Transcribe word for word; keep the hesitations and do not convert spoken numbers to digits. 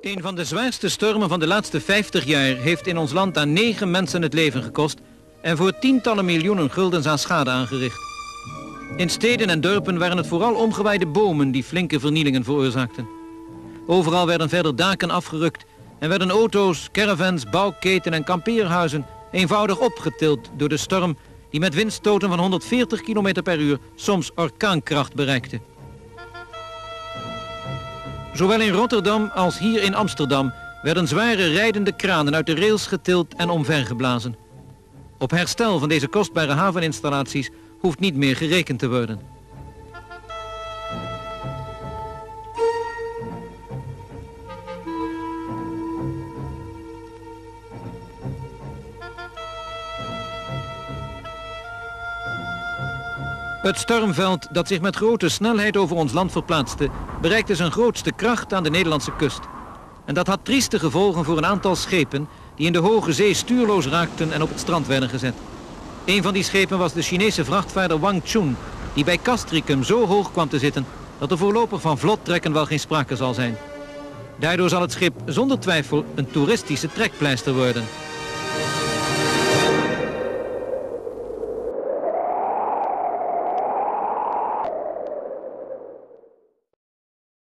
Een van de zwaarste stormen van de laatste vijftig jaar heeft in ons land aan negen mensen het leven gekost en voor tientallen miljoenen guldens aan schade aangericht. In steden en dorpen waren het vooral omgewaaide bomen die flinke vernielingen veroorzaakten. Overal werden verder daken afgerukt en werden auto's, caravans, bouwketen en kampeerhuizen eenvoudig opgetild door de storm die met windstoten van honderdveertig kilometer per uur soms orkaankracht bereikte. Zowel in Rotterdam als hier in Amsterdam werden zware rijdende kranen uit de rails getild en omvergeblazen. Op herstel van deze kostbare haveninstallaties hoeft niet meer gerekend te worden. Het stormveld dat zich met grote snelheid over ons land verplaatste, bereikte zijn grootste kracht aan de Nederlandse kust. En dat had trieste gevolgen voor een aantal schepen die in de hoge zee stuurloos raakten en op het strand werden gezet. Een van die schepen was de Chinese vrachtvaarder Wang Chun, die bij Castricum zo hoog kwam te zitten dat er voorlopig van vlot trekken wel geen sprake zal zijn. Daardoor zal het schip zonder twijfel een toeristische trekpleister worden.